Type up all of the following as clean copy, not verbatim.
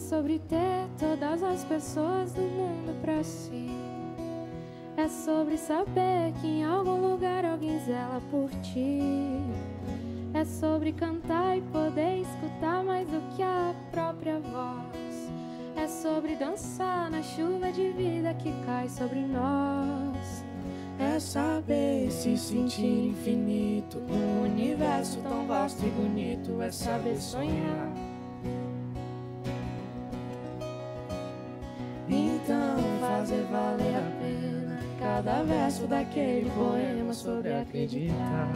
sobre ter todas as pessoas do mundo pra si. É sobre saber que em algum lugar alguém zela por ti. É sobre cantar e poder escutar mais do que a própria voz. É sobre dançar na chuva de vida que cai sobre nós. É saber se sentir infinito num universo tão vasto e bonito. É saber sonhar. Então fazer valer a pena cada verso daquele poema sobre acreditar.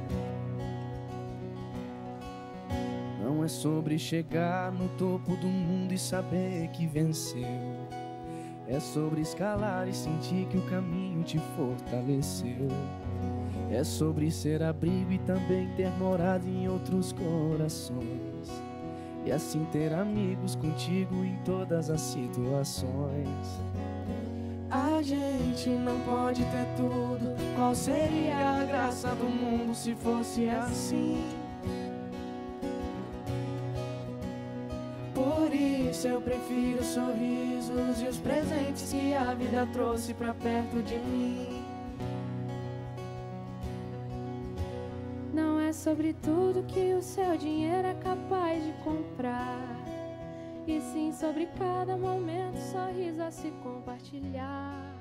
Não é sobre chegar no topo do mundo e saber que venceu. É sobre escalar e sentir que o caminho te fortaleceu. É sobre ser abrigo e também ter morado em outros corações. E assim ter amigos contigo em todas as situações. A gente não pode ter tudo. Qual seria a graça do mundo se fosse assim? Por isso eu prefiro os sorrisos e os presentes que a vida trouxe pra perto de mim. Não é sobre tudo que o seu dinheiro é capaz de comprar, e sim sobre cada momento, sorriso a se compartilhar.